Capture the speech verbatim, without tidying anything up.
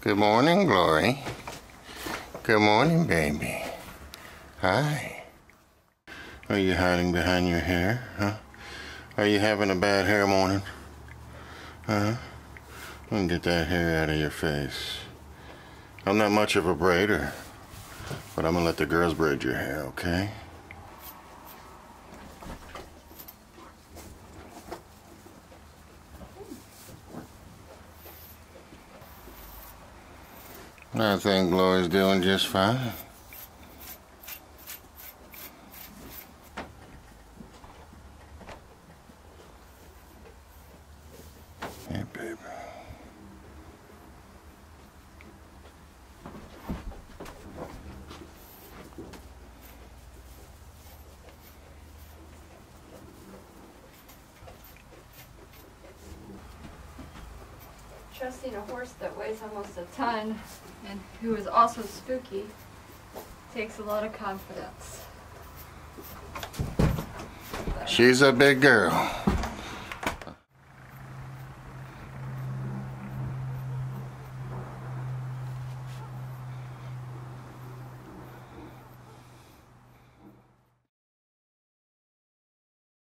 Good morning, Glory. Good morning, baby. Hi. Are you hiding behind your hair, huh? Are you having a bad hair morning? Huh? Let me get that hair out of your face. I'm not much of a braider, but I'm gonna let the girls braid your hair, okay? I think Glory's doing just fine. Hey, baby. Trusting a horse that weighs almost a ton and who is also spooky takes a lot of confidence. She's a big girl.